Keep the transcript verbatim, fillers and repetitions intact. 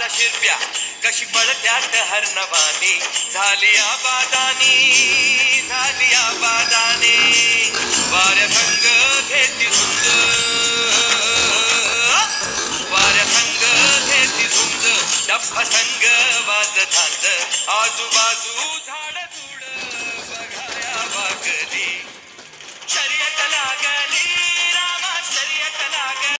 शिरप्या कशी पडत्यात हरनवानी झाली आबादानी झाली आबादानी वाऱ्या संग घेती झुंज वाऱ्या संग घेती झुंज डप्पा संग वाजत झांज आजूबाजू झाड